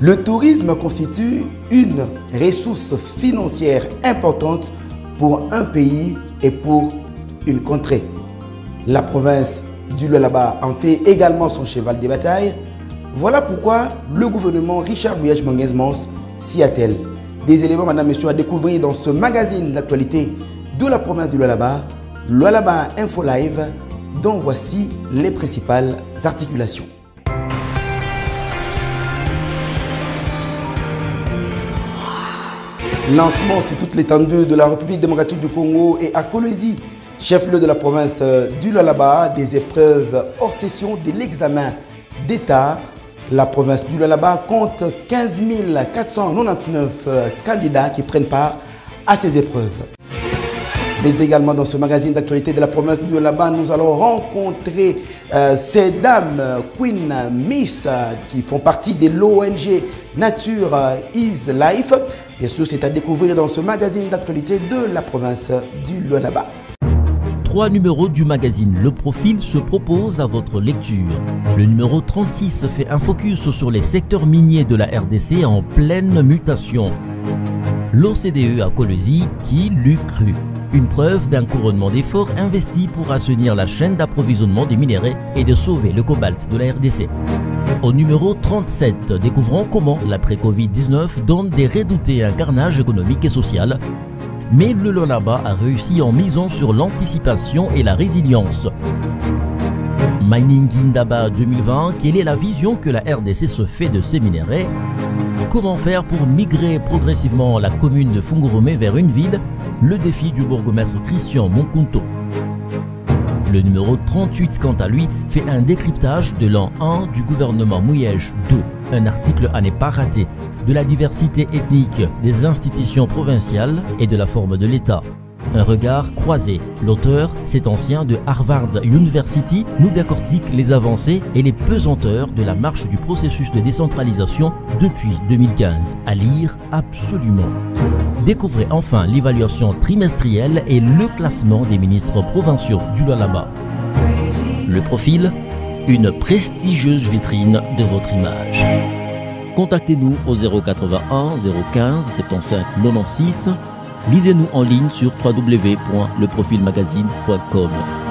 Le tourisme constitue une ressource financière importante pour un pays et pour une contrée. La province du Lualaba en fait également son cheval de bataille. Voilà pourquoi le gouvernement Richard Muyej-Manguez-Mons s'y attelle. Des éléments, madame, messieurs, à découvrir dans ce magazine d'actualité de la province du Lualaba, Lualaba Info Live, dont voici les principales articulations. Lancement sur toute l'étendue de la République démocratique du Congo et à Kolwezi, chef-lieu de la province du Lualaba, des épreuves hors session de l'examen d'État. La province du Lualaba compte 15 499 candidats qui prennent part à ces épreuves. Mais également dans ce magazine d'actualité de la province du Lualaba, nous allons rencontrer ces dames, Queen Miss, qui font partie de l'ONG Nature is Life. Bien sûr, c'est à découvrir dans ce magazine d'actualité de la province du Lualaba. 3 numéros du magazine Le Profil se proposent à votre lecture. Le numéro 36 fait un focus sur les secteurs miniers de la RDC en pleine mutation. L'OCDE à Kolwezi, qui l'eût cru? Une preuve d'un couronnement d'efforts investis pour assainir la chaîne d'approvisionnement des minéraux et de sauver le cobalt de la RDC. Au numéro 37, découvrons comment l'après-Covid-19 donne des redoutés un carnage économique et social. Mais le Lualaba a réussi en misant sur l'anticipation et la résilience. Mining Indaba 2020, quelle est la vision que la RDC se fait de ces minéraux? Comment faire pour migrer progressivement la commune de Fungurumé vers une ville? Le défi du bourgmestre Christian Monkunto. Le numéro 38, quant à lui, fait un décryptage de l'an 1 du gouvernement Muyej 2, un article à ne pas rater, de la diversité ethnique des institutions provinciales et de la forme de l'État. Un regard croisé. L'auteur, cet ancien de Harvard University, nous décortique les avancées et les pesanteurs de la marche du processus de décentralisation depuis 2015. À lire absolument. Découvrez enfin l'évaluation trimestrielle et le classement des ministres provinciaux du Lualaba. Le Profil, une prestigieuse vitrine de votre image. Contactez-nous au 081 015 75 96. Lisez-nous en ligne sur www.leprofilmagazine.com.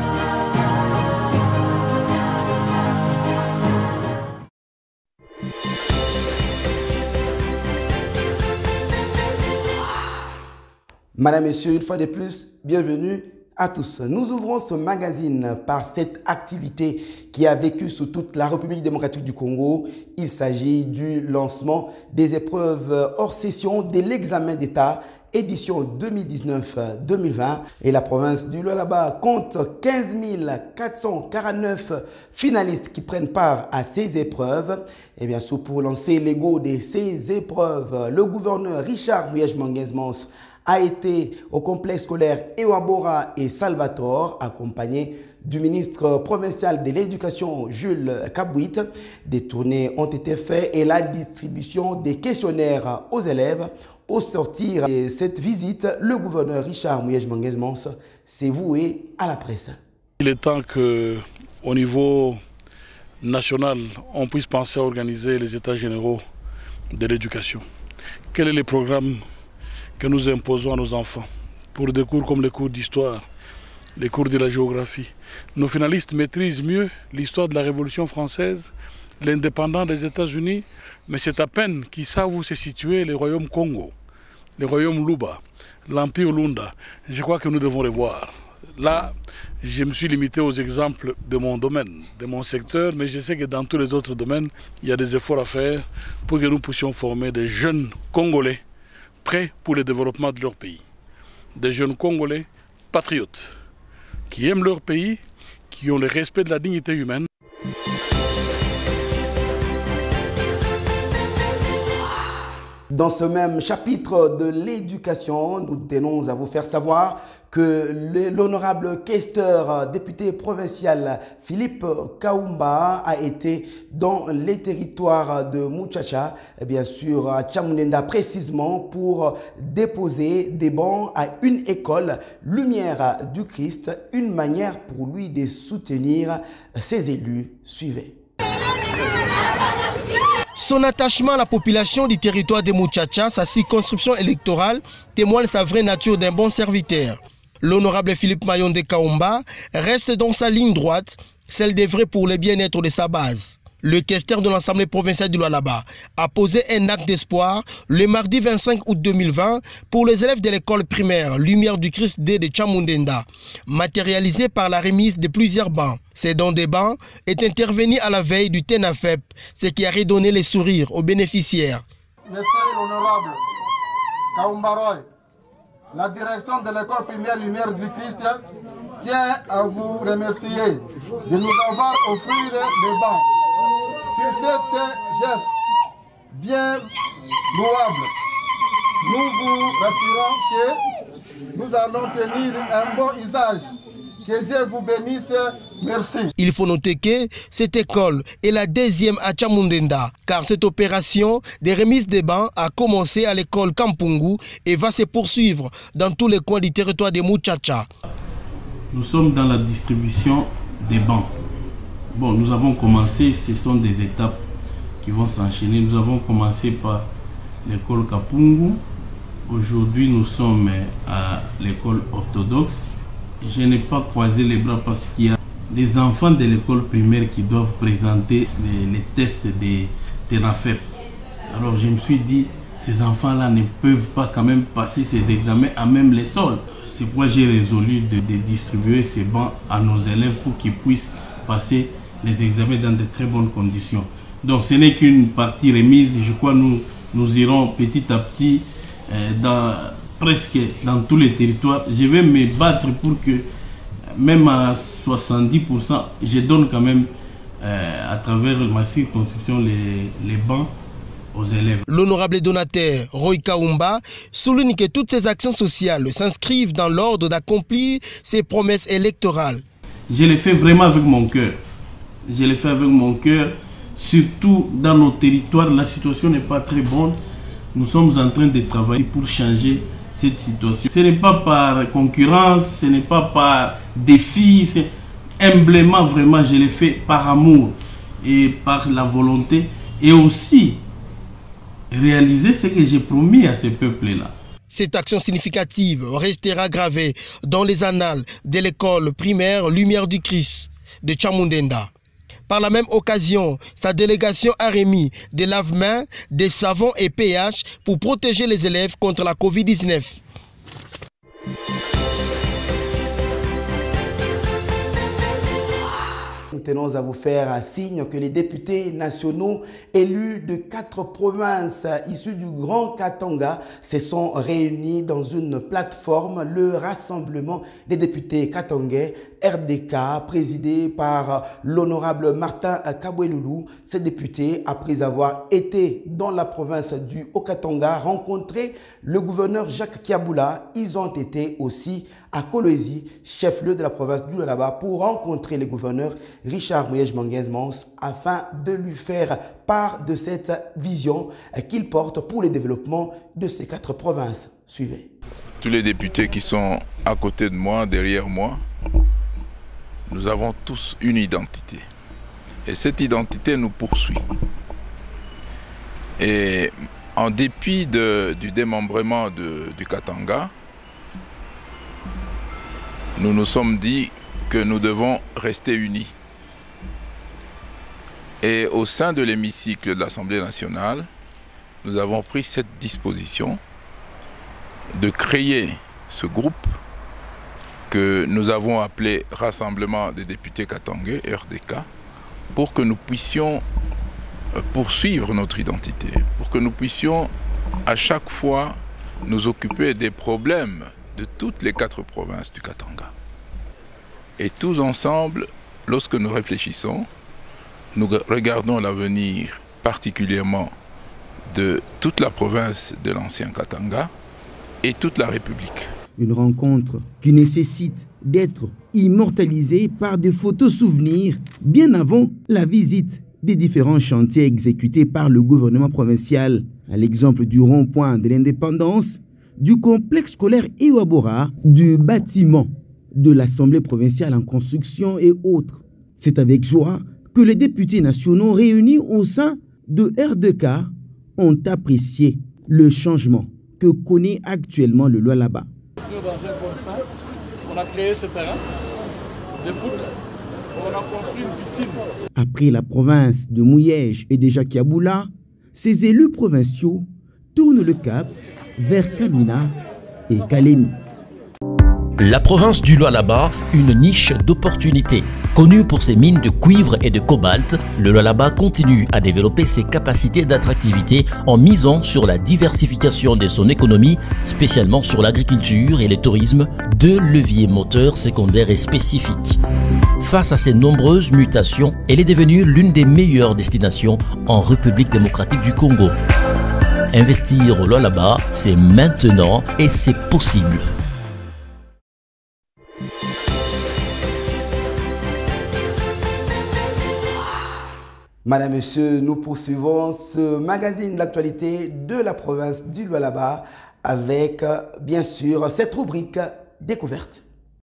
Madame, Messieurs, une fois de plus, bienvenue à tous. Nous ouvrons ce magazine par cette activité qui a vécu sous toute la République démocratique du Congo. Il s'agit du lancement des épreuves hors session de l'examen d'État édition 2019-2020 et la province du Lualaba compte 15 449 finalistes qui prennent part à ces épreuves. Et bien sûr, pour lancer les go de ces épreuves, le gouverneur Richard Muyej-Manguez-Mons a été au complexe scolaire Ewabora et Salvatore, accompagné du ministre provincial de l'Éducation Jules Kabouit. Des tournées ont été faites et la distribution des questionnaires aux élèves. Au sortir de cette visite, le gouverneur Richard Muyej-Manguez-Mons s'est voué à la presse. Il est temps qu'au niveau national, on puisse penser à organiser les états généraux de l'éducation. Quel est le programme que nous imposons à nos enfants pour des cours comme les cours d'histoire, les cours de la géographie? Nos finalistes maîtrisent mieux l'histoire de la Révolution française, l'indépendance des États-Unis, mais c'est à peine qu'ils savent où se situer le royaume Congo, le royaume Luba, l'empire Lunda. Je crois que nous devons les voir. Là, je me suis limité aux exemples de mon domaine, de mon secteur, mais je sais que dans tous les autres domaines, il y a des efforts à faire pour que nous puissions former des jeunes Congolais prêts pour le développement de leur pays. Des jeunes Congolais patriotes, qui aiment leur pays, qui ont le respect de la dignité humaine. Dans ce même chapitre de l'éducation, nous tenons à vous faire savoir que l'honorable questeur député provincial Philippe Kaumba a été dans les territoires de Muchacha, bien sûr à Tchamounenda précisément, pour déposer des bons à une école Lumière du Christ, une manière pour lui de soutenir ses élus. Suivez. Son attachement à la population du territoire de Muchacha, sa circonscription électorale, témoigne sa vraie nature d'un bon serviteur. L'honorable Philippe Mayonde Kaumba reste dans sa ligne droite, celle d'œuvrer pour le bien-être de sa base. Le questeur de l'Assemblée provinciale du Lualaba a posé un acte d'espoir le mardi 25 août 2020 pour les élèves de l'école primaire Lumière du Christ D de Chamundenda, matérialisé par la remise de plusieurs bancs. Ces dons des bancs est intervenu à la veille du TENAFEP, ce qui a redonné les sourires aux bénéficiaires. Monsieur l'honorable Kaumbaroy, la direction de l'école primaire Lumière du Christ tient à vous remercier de nous avoir offert des bancs. Sur cet geste bien louable, nous vous rassurons que nous allons tenir un bon usage. Que Dieu vous bénisse. Merci. Il faut noter que cette école est la deuxième à Chamundenda, car cette opération de remise des bancs a commencé à l'école Kampungu et va se poursuivre dans tous les coins du territoire de Muchacha. Nous sommes dans la distribution des bancs. Bon, nous avons commencé, ce sont des étapes qui vont s'enchaîner. Nous avons commencé par l'école Kapungu. Aujourd'hui, nous sommes à l'école orthodoxe. Je n'ai pas croisé les bras parce qu'il y a des enfants de l'école primaire qui doivent présenter les tests des TENAFEP. Alors je me suis dit, ces enfants-là ne peuvent pas quand même passer ces examens à même les sols. C'est pourquoi j'ai résolu de distribuer ces bancs à nos élèves pour qu'ils puissent passer les examens dans de très bonnes conditions. Donc ce n'est qu'une partie remise. Je crois que nous irons petit à petit presque dans tous les territoires. Je vais me battre pour que même à 70%, je donne quand même à travers ma circonscription les bancs aux élèves. L'honorable donateur Roy Kaumba souligne que toutes ces actions sociales s'inscrivent dans l'ordre d'accomplir ses promesses électorales. Je le fais vraiment avec mon cœur. Je le fais avec mon cœur, surtout dans nos territoires. La situation n'est pas très bonne. Nous sommes en train de travailler pour changer cette situation. Ce n'est pas par concurrence, ce n'est pas par défi, c'est humblement, vraiment, je le fais par amour et par la volonté et aussi réaliser ce que j'ai promis à ce peuple-là. Cette action significative restera gravée dans les annales de l'école primaire Lumière du Christ de Chamundenda. Par la même occasion, sa délégation a remis des lave-mains, des savons et pH pour protéger les élèves contre la Covid-19. Nous tenons à vous faire signe que les députés nationaux élus de 4 provinces issues du Grand Katanga se sont réunis dans une plateforme, le Rassemblement des députés katangais RDK, présidé par l'honorable Martin Kabweloulou. Ces députés, après avoir été dans la province du Haut-Katanga, rencontré le gouverneur Jacques Kiaboula. Ils ont été aussi à Kolwezi, chef-lieu de la province du Lualaba, pour rencontrer le gouverneur Richard Mouyej-Manguez-Mons afin de lui faire part de cette vision qu'il porte pour le développement de ces 4 provinces. Suivez. Tous les députés qui sont à côté de moi, derrière moi, nous avons tous une identité. Et cette identité nous poursuit. Et en dépit du démembrement du Katanga, nous nous sommes dit que nous devons rester unis. Et au sein de l'hémicycle de l'Assemblée nationale, nous avons pris cette disposition de créer ce groupe que nous avons appelé Rassemblement des députés katangais, RDK, pour que nous puissions poursuivre notre identité, pour que nous puissions à chaque fois nous occuper des problèmes de toutes les 4 provinces du Katanga. Et tous ensemble, lorsque nous réfléchissons, nous regardons l'avenir particulièrement de toute la province de l'ancien Katanga et toute la République. Une rencontre qui nécessite d'être immortalisée par des photos souvenirs bien avant la visite des différents chantiers exécutés par le gouvernement provincial, à l'exemple du rond-point de l'indépendance, du complexe scolaire Iwabora, du bâtiment de l'Assemblée provinciale en construction et autres. C'est avec joie que les députés nationaux réunis au sein de R2K ont apprécié le changement que connaît actuellement le Lualaba. Dans un constat, on a créé ce terrain de foot, on a construit une piscine. Après la province de Mouyège et de Jacquiaboula, ces élus provinciaux tournent le cap vers Kamina et Kalemi. La province du Lualaba, une niche d'opportunités. Connu pour ses mines de cuivre et de cobalt, le Lualaba continue à développer ses capacités d'attractivité en misant sur la diversification de son économie, spécialement sur l'agriculture et le tourisme, deux leviers moteurs secondaires et spécifiques. Face à ces nombreuses mutations, elle est devenue l'une des meilleures destinations en République démocratique du Congo. Investir au Lualaba, c'est maintenant et c'est possible. Madame, Monsieur, nous poursuivons ce magazine de l'actualité de la province du Lualaba avec, bien sûr, cette rubrique découverte.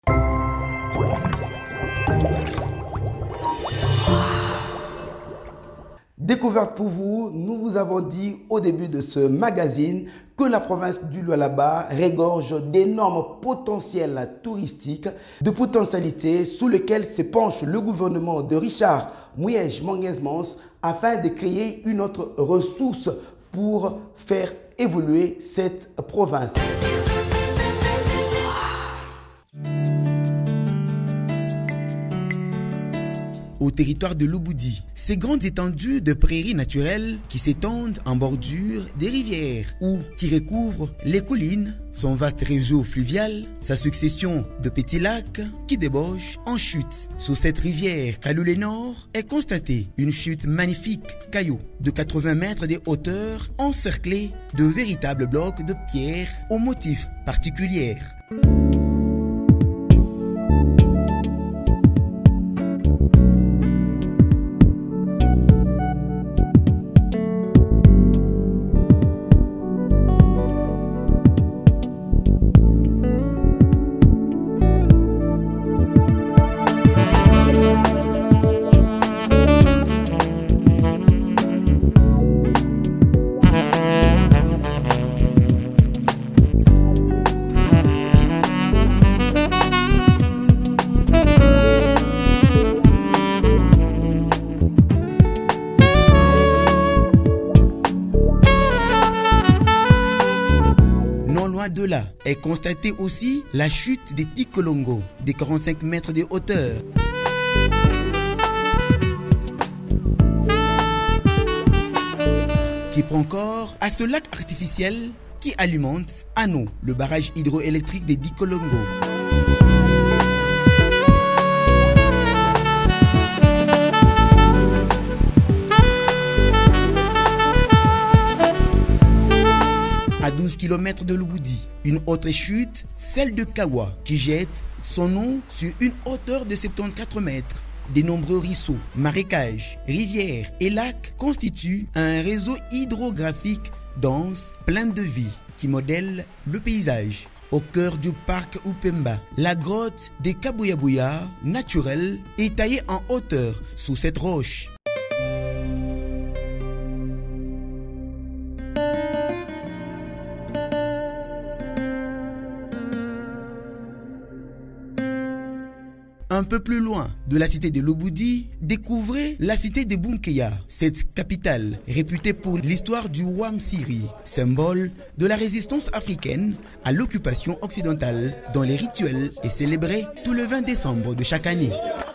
Découverte pour vous, nous vous avons dit au début de ce magazine que la province du Lualaba regorge d'énormes potentiels touristiques, de potentialités sous lesquelles se penche le gouvernement de Richard Mouyège-Manguez-Mons afin de créer une autre ressource pour faire évoluer cette province. Au territoire de l'Oboudi, ces grandes étendues de prairies naturelles qui s'étendent en bordure des rivières ou qui recouvrent les collines, son vaste réseau fluvial, sa succession de petits lacs qui débauchent en chute. Sur cette rivière Kaloulé-Nord est constatée une chute magnifique, cailloux de 80 mètres de hauteur, encerclée de véritables blocs de pierre aux motifs particuliers. De là est constatée aussi la chute des Tikolongo de 45 mètres de hauteur. Qui prend corps à ce lac artificiel qui alimente à nous le barrage hydroélectrique des Tikolongo. À 12 km de l'Oboudi, une autre chute, celle de Kawa, qui jette son eau sur une hauteur de 74 mètres. De nombreux ruisseaux, marécages, rivières et lacs constituent un réseau hydrographique dense, plein de vie, qui modèle le paysage. Au cœur du parc Upemba, la grotte des Kabouya-Bouya, naturelle, est taillée en hauteur sous cette roche. Un peu plus loin de la cité de l'Oboudi, découvrez la cité de Bunkeya, cette capitale réputée pour l'histoire du Wamsiri, symbole de la résistance africaine à l'occupation occidentale, dont les rituels est célébré tout le 20 décembre de chaque année.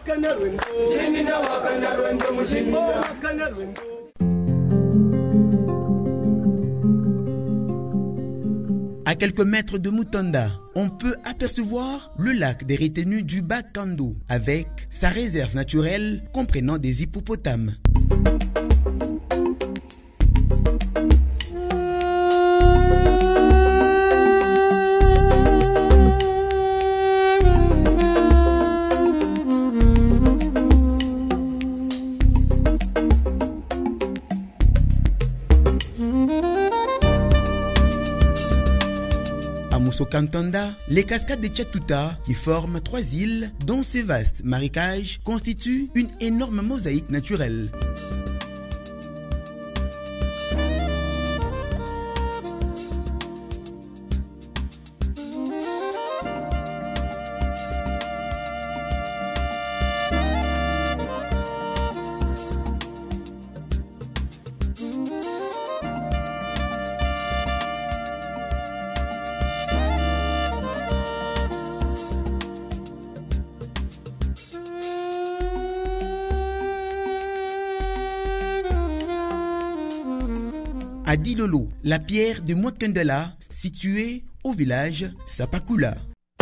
À quelques mètres de Mutanda, on peut apercevoir le lac des retenues du Bakando avec sa réserve naturelle comprenant des hippopotames. Au Kantanda, les cascades de Tchatuta, qui forment 3 îles dont ces vastes marécages constituent une énorme mosaïque naturelle. à Dilolo, la pierre de Mwakandala, située au village Sapakula.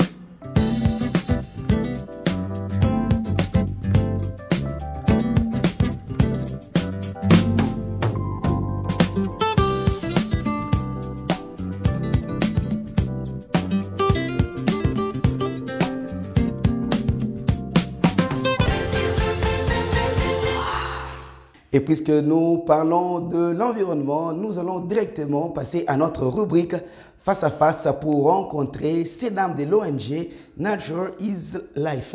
Et puisque nous parlons de l'environnement, nous allons directement passer à notre rubrique Face à Face pour rencontrer ces dames de l'ONG Nature is Life.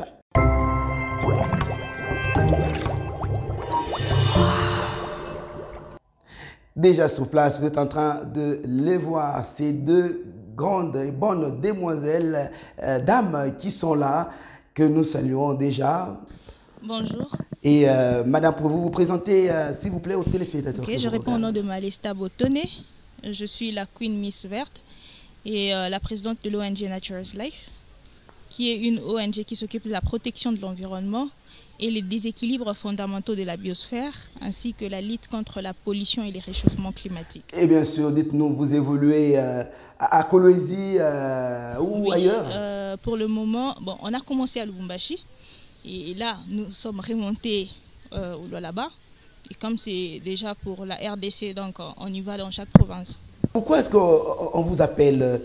Déjà sur place, vous êtes en train de les voir, ces deux grandes et bonnes demoiselles, dames qui sont là, que nous saluons déjà. Bonjour. Et madame, pour vous présenter, s'il vous plaît, aux téléspectateurs. Ok, je réponds au nom de Malesta Botone. Je suis la Queen Miss Verte et la présidente de l'ONG Nature is Life, qui est une ONG qui s'occupe de la protection de l'environnement et les déséquilibres fondamentaux de la biosphère, ainsi que la lutte contre la pollution et les réchauffements climatiques. Et bien sûr, dites-nous, vous évoluez à Kolwezi ou ailleurs? Pour le moment, bon, on a commencé à Lubumbashi. Et là, nous sommes remontés au Lualaba. Et comme c'est déjà pour la RDC, donc on y va dans chaque province. Pourquoi est-ce qu'on vous appelle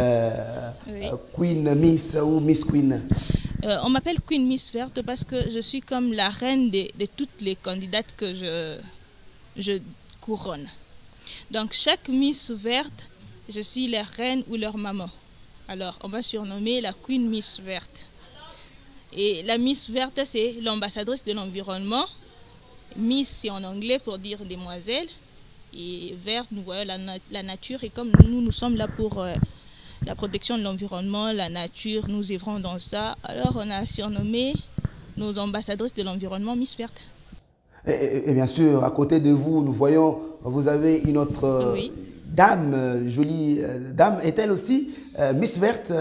Queen Miss ou Miss Queen? On m'appelle Queen Miss Verte parce que je suis comme la reine de toutes les candidates que je couronne. Donc chaque Miss Verte, je suis leur reine ou leur maman. Alors on m'a surnommée la Queen Miss Verte. Et la Miss Verte, c'est l'ambassadrice de l'environnement. Miss, c'est en anglais pour dire demoiselle. Et verte, nous voyons la nature. Et comme nous sommes là pour la protection de l'environnement, la nature, nous œuvrons dans ça. Alors, on a surnommé nos ambassadrices de l'environnement Miss Verte. Et bien sûr, à côté de vous, nous voyons, vous avez une autre dame, jolie dame. Est-elle aussi Miss Verte?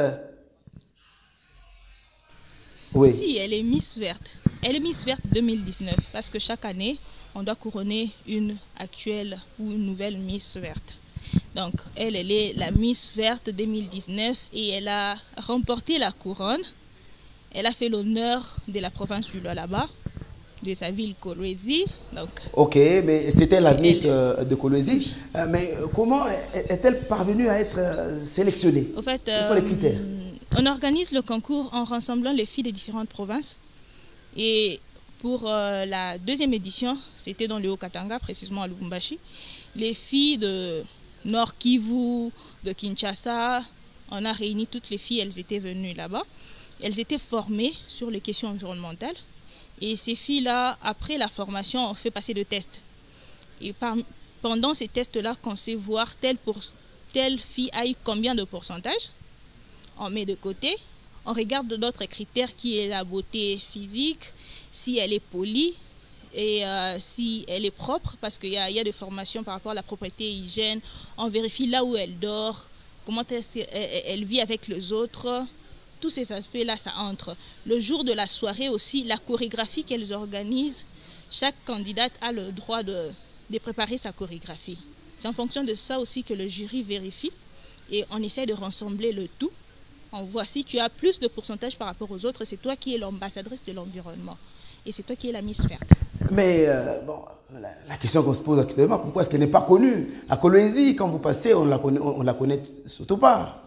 Oui. Si, elle est Miss Verte. Elle est Miss Verte 2019 parce que chaque année, on doit couronner une actuelle ou une nouvelle Miss Verte. Donc, elle est la Miss Verte 2019 et elle a remporté la couronne. Elle a fait l'honneur de la province du Lualaba, de sa ville Kolwezi. Ok, mais c'était la Miss de Kolwezi. Mais comment est-elle parvenue à être sélectionnée? En fait, quels sont les critères? On organise le concours en rassemblant les filles des différentes provinces. Et pour la deuxième édition, c'était dans le Haut-Katanga, précisément à Lubumbashi. Les filles de Nord Kivu, de Kinshasa, on a réuni toutes les filles, elles étaient venues là-bas. Elles étaient formées sur les questions environnementales. Et ces filles-là, après la formation, on fait passer de tests. Et pendant ces tests-là, qu'on sait voir telle fille a eu combien de pourcentage. On met de côté, on regarde d'autres critères qui est la beauté physique, si elle est polie et si elle est propre, parce qu'il y a des formations par rapport à la propreté et hygiène. On vérifie là où elle dort, comment elle vit avec les autres. Tous ces aspects-là, ça entre. Le jour de la soirée aussi, la chorégraphie qu'elles organisent, chaque candidate a le droit de préparer sa chorégraphie. C'est en fonction de ça aussi que le jury vérifie et on essaie de rassembler le tout. On voit si tu as plus de pourcentage par rapport aux autres, c'est toi qui es l'ambassadrice de l'environnement. Et c'est toi qui es la Miss Verte. Mais bon, la question qu'on se pose actuellement, pourquoi est-ce qu'elle n'est pas connue? La Kolwezi, quand vous passez, on la connaît surtout pas.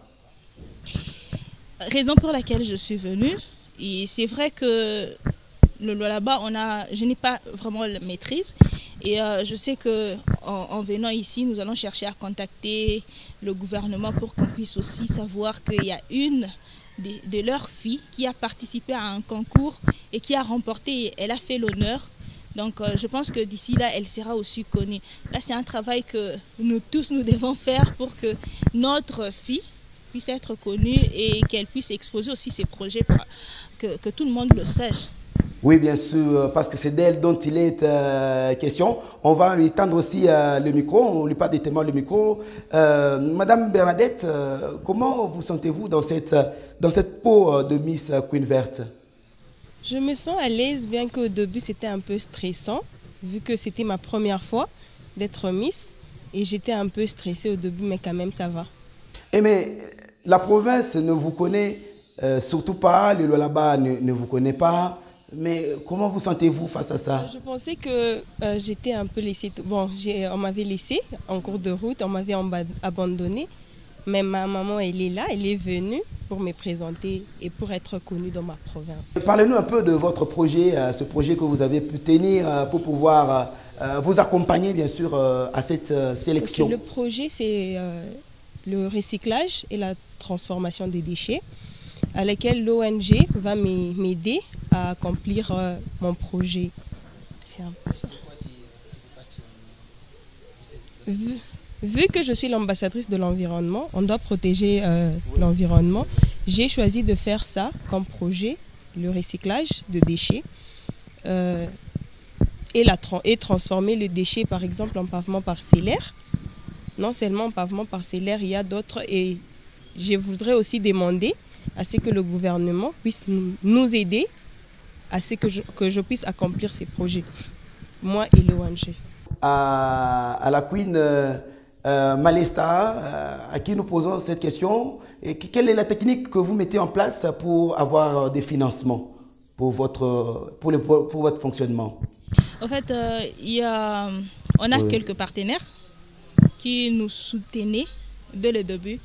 Raison pour laquelle je suis venue. Et c'est vrai que le Lualaba, je n'ai pas vraiment la maîtrise. Et je sais qu'en venant ici, nous allons chercher à contacter le gouvernement pour qu'on puisse aussi savoir qu'il y a une de leurs filles qui a participé à un concours et qui a remporté, elle a fait l'honneur. Donc je pense que d'ici là, elle sera aussi connue. Là, c'est un travail que nous tous, nous devons faire pour que notre fille puisse être connue et qu'elle puisse exposer aussi ses projets pour que tout le monde le sache. Oui, bien sûr, parce que c'est d'elle dont il est question. On va lui tendre aussi le micro, on lui passe directement le micro. Madame Bernadette, comment vous sentez-vous dans cette peau de Miss Queen Verte? Je me sens à l'aise, bien qu'au début c'était un peu stressant, vu que c'était ma première fois d'être Miss. Et j'étais un peu stressée au début, mais quand même, ça va. Et mais la province ne vous connaît surtout pas, le Lualaba ne vous connaît pas. Mais comment vous sentez-vous face à ça? Je pensais que j'étais un peu laissée. Bon, on m'avait laissée en cours de route, on m'avait abandonnée. Mais ma maman, elle est là, elle est venue pour me présenter et pour être connue dans ma province. Parlez-nous un peu de votre projet, ce projet que vous avez pu tenir pour pouvoir vous accompagner, bien sûr, à cette sélection. Le projet, c'est le recyclage et la transformation des déchets, à laquelle l'ONG va m'aider à accomplir mon projet. C'est un peu ça. Vu que je suis l'ambassadrice de l'environnement, on doit protéger l'environnement. J'ai choisi de faire ça comme projet, le recyclage de déchets et transformer les déchets, par exemple, en pavement parcellaire. Non seulement en pavement parcellaire, il y a d'autres. Et je voudrais aussi demander à ce que le gouvernement puisse nous aider à ce que je puisse accomplir ces projets, moi et l'ONG. À la Queen Malesta, à qui nous posons cette question, et quelle est la technique que vous mettez en place pour avoir des financements pour votre fonctionnement? En fait, on a quelques partenaires qui nous soutenaient dès le début.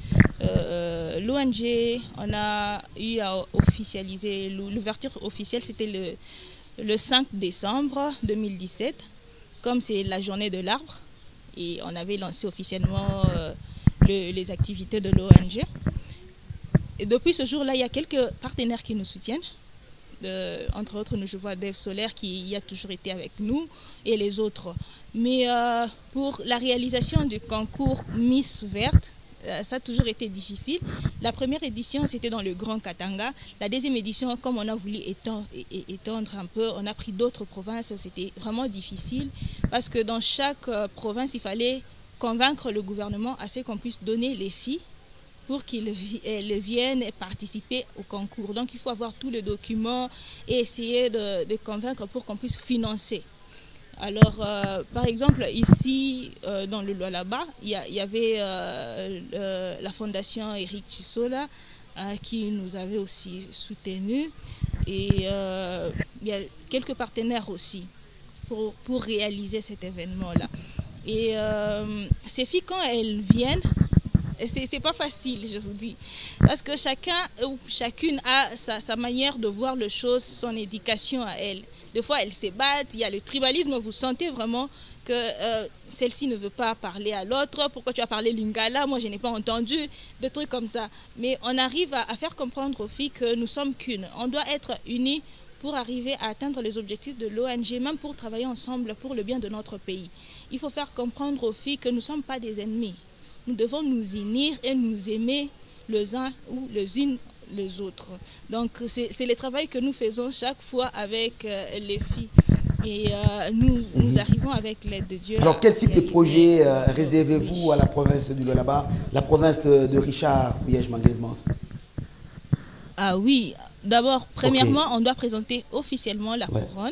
L'ONG, on a eu à officialiser, l'ouverture officielle, c'était le 5 décembre 2017, comme c'est la journée de l'arbre, et on avait lancé officiellement les activités de l'ONG. Et depuis ce jour-là, il y a quelques partenaires qui nous soutiennent. Entre autres, je vois Dev Solaire qui a toujours été avec nous et les autres. Mais pour la réalisation du concours Miss Verte, ça a toujours été difficile. La première édition, c'était dans le Grand Katanga. La deuxième édition, comme on a voulu étendre un peu, on a pris d'autres provinces. C'était vraiment difficile parce que dans chaque province, il fallait convaincre le gouvernement à ce qu'on puisse donner les filles pour qu'ils viennent participer au concours. Donc il faut avoir tous les documents et essayer de convaincre pour qu'on puisse financer. Alors, par exemple, ici, dans le Lualaba, il y avait la fondation Eric Chisola qui nous avait aussi soutenus. Et il y a quelques partenaires aussi pour réaliser cet événement-là. Et ces filles, quand elles viennent, c'est pas facile, je vous dis. Parce que chacun ou chacune a sa manière de voir les choses, son éducation à elle. Des fois, elles se battent, il y a le tribalisme, vous sentez vraiment que celle-ci ne veut pas parler à l'autre. Pourquoi tu as parlé lingala? Moi, je n'ai pas entendu, des trucs comme ça. Mais on arrive à faire comprendre aux filles que nous sommes qu'une. On doit être unis pour arriver à atteindre les objectifs de l'ONG, même pour travailler ensemble pour le bien de notre pays. Il faut faire comprendre aux filles que nous ne sommes pas des ennemis. Nous devons nous unir et nous aimer les uns ou les unes les autres. Donc c'est le travail que nous faisons chaque fois avec les filles. Et nous arrivons avec l'aide de Dieu. Alors quel type de projet réservez-vous à la province du Lualaba, la province de Richard Puyej-Manguez-Mans? Ah oui, d'abord, premièrement, on doit présenter officiellement la couronne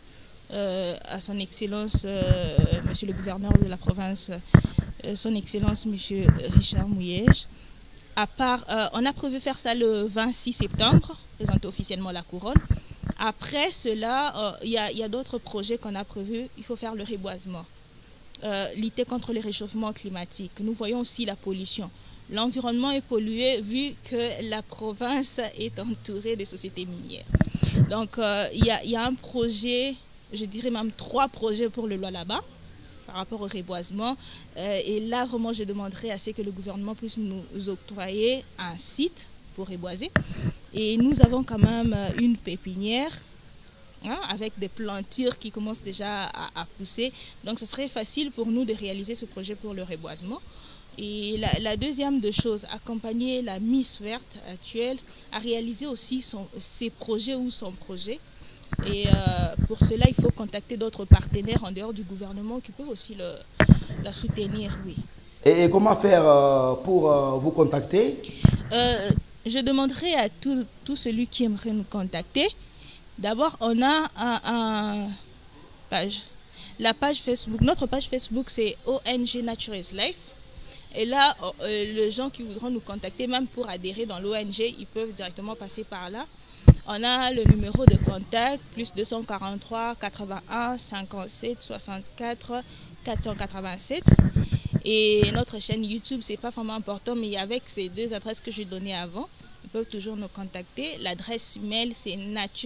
à son Excellence, Monsieur le gouverneur de la province, son Excellence, Monsieur Richard Puyej. À part, on a prévu faire ça le 26 septembre, présenter officiellement la couronne. Après cela, il y a d'autres projets qu'on a prévus. Il faut faire le reboisement, lutter contre le réchauffement climatique. Nous voyons aussi la pollution. L'environnement est pollué vu que la province est entourée de sociétés minières. Donc, il y a un projet, je dirais même 3 projets pour le Lualaba par rapport au reboisement. Et là, vraiment, je demanderai à ce que le gouvernement puisse nous octroyer un site pour reboiser. Et nous avons quand même une pépinière avec des plantures qui commencent déjà à pousser. Donc, ce serait facile pour nous de réaliser ce projet pour le reboisement. Et la deuxième des choses, accompagner la Miss Verte actuelle à réaliser aussi ses projets ou son projet. Et pour cela, il faut contacter d'autres partenaires en dehors du gouvernement qui peuvent aussi la soutenir, oui. Et comment faire pour vous contacter? Je demanderai à tout celui qui aimerait nous contacter. D'abord, on a une page La page Facebook, notre page Facebook, c'est ONG Nature is Life. Et là, les gens qui voudront nous contacter, même pour adhérer dans l'ONG, ils peuvent directement passer par là. On a le numéro de contact, plus 243 81 57 64 487. Et notre chaîne YouTube, c'est pas vraiment important, mais avec ces deux adresses que j'ai données avant, ils peuvent toujours nous contacter. L'adresse mail, c'est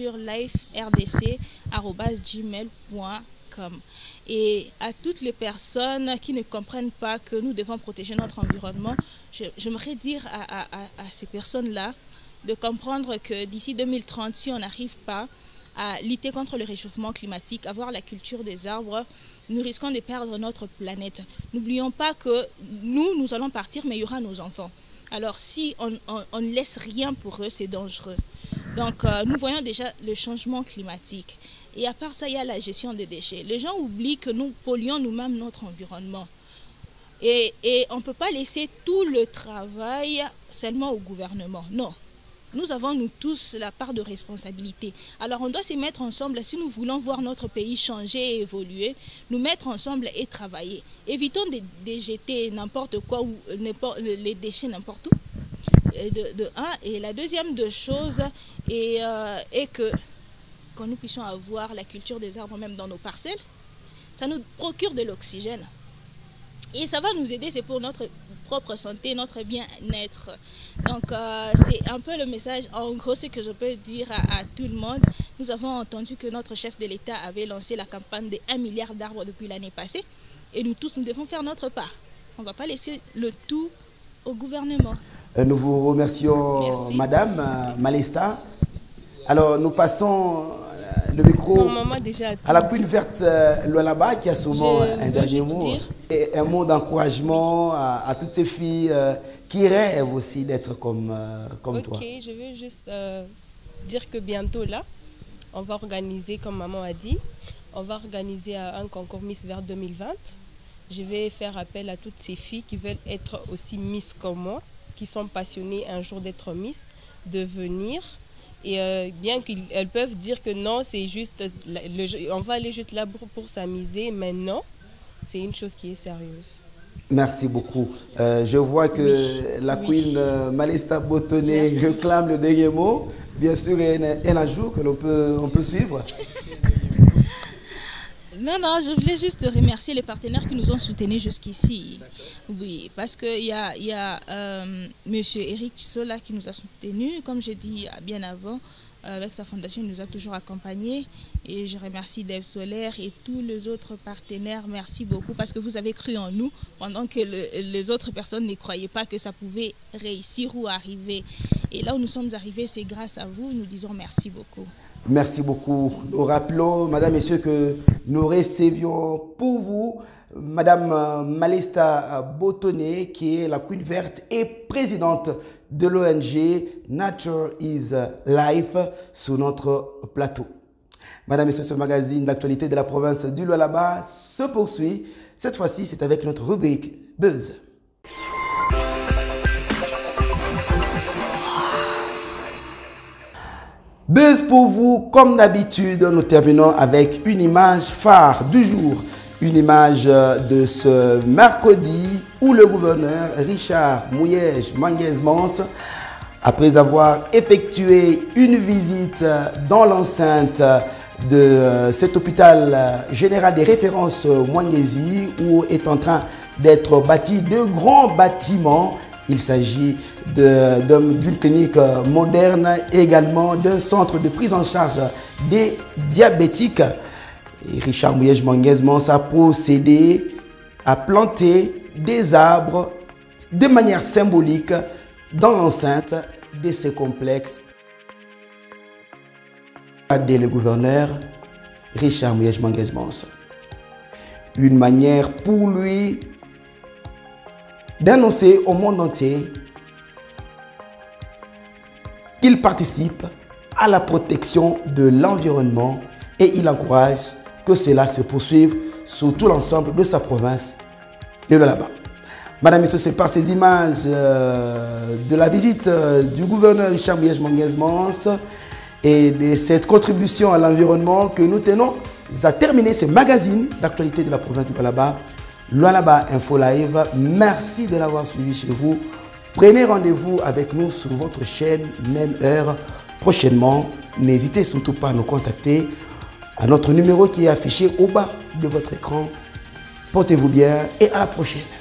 natureliferdc@gmail.com. Et à toutes les personnes qui ne comprennent pas que nous devons protéger notre environnement, j'aimerais dire à ces personnes-là de comprendre que d'ici 2030, si on n'arrive pas à lutter contre le réchauffement climatique, avoir la culture des arbres, nous risquons de perdre notre planète. N'oublions pas que nous allons partir, mais il y aura nos enfants. Alors si on ne laisse rien pour eux, c'est dangereux. Donc nous voyons déjà le changement climatique. Et à part ça, il y a la gestion des déchets. Les gens oublient que nous polluons nous-mêmes notre environnement. Et on ne peut pas laisser tout le travail seulement au gouvernement. Non. Nous avons, nous tous, la part de responsabilité. Alors, on doit se mettre ensemble, si nous voulons voir notre pays changer et évoluer, nous mettre ensemble et travailler. Évitons de jeter n'importe quoi ou les déchets n'importe où. Et la deuxième chose est que quand nous puissions avoir la culture des arbres même dans nos parcelles, ça nous procure de l'oxygène. Et ça va nous aider, c'est pour notre propre santé, notre bien-être. Donc c'est un peu le message, en gros, c'est que je peux dire à tout le monde. Nous avons entendu que notre chef de l'État avait lancé la campagne de 1 milliard d'arbres depuis l'année passée. Et nous tous, nous devons faire notre part. On ne va pas laisser le tout au gouvernement. Nous vous remercions, merci. Madame Malesta. Alors, nous passons le micro à la Queen Verte Lualaba qui a souvent un dernier mot et un mot d'encouragement à toutes ces filles qui rêvent aussi d'être comme toi. Ok, je veux juste dire que bientôt là, on va organiser, comme maman a dit, on va organiser un concours Miss Verte 2020. Je vais faire appel à toutes ces filles qui veulent être aussi Miss comme moi, qui sont passionnées un jour d'être Miss, de venir. Et bien qu'elles peuvent dire que non, c'est juste, on va aller juste là pour s'amuser, mais non, c'est une chose qui est sérieuse. Merci beaucoup. Je vois que la Queen Malesta Botonné réclame le dernier mot. Bien sûr, il y a un jour que l'on peut suivre. Non, je voulais juste remercier les partenaires qui nous ont soutenus jusqu'ici. Oui, parce qu'il y a M. Eric Sola qui nous a soutenus, comme j'ai dit bien avant, avec sa fondation, il nous a toujours accompagnés. Et je remercie Dev Solaire et tous les autres partenaires. Merci beaucoup parce que vous avez cru en nous pendant que les autres personnes ne croyaient pas que ça pouvait réussir ou arriver. Et là où nous sommes arrivés, c'est grâce à vous. Nous disons merci beaucoup. Merci beaucoup. Nous rappelons, Madame, Messieurs, que nous recevions pour vous Madame Malesta Botonné, qui est la Queen Verte et présidente de l'ONG Nature is Life sur notre plateau. Madame, Messieurs, ce magazine d'actualité de la province du Lualaba se poursuit. Cette fois-ci, c'est avec notre rubrique Buzz. Buzz pour vous, comme d'habitude, nous terminons avec une image phare du jour. Une image de ce mercredi où le gouverneur Richard Mouyej Manguez-Mons, après avoir effectué une visite dans l'enceinte de cet hôpital général des références Mwangezi, où est en train d'être bâti de grands bâtiments. Il s'agit d'une clinique moderne et également d'un centre de prise en charge des diabétiques. Et Richard Mouyej Manguez-Mons a procédé à planter des arbres de manière symbolique dans l'enceinte de ce complexe. Le gouverneur Richard Mouyej Manguez-Mons. Une manière pour lui d'annoncer au monde entier qu'il participe à la protection de l'environnement et il encourage que cela se poursuive sur tout l'ensemble de sa province, le Lualaba. Madame et messieurs, c'est par ces images de la visite du gouverneur Richard Mouyej Manguez-Mons Et de cette contribution à l'environnement que nous tenons à terminer ce magazine d'actualité de la province du Lualaba, Lualaba Info Live. Merci de l'avoir suivi chez vous. Prenez rendez-vous avec nous sur votre chaîne, même heure, prochainement. N'hésitez surtout pas à nous contacter à notre numéro qui est affiché au bas de votre écran. Portez-vous bien et à la prochaine.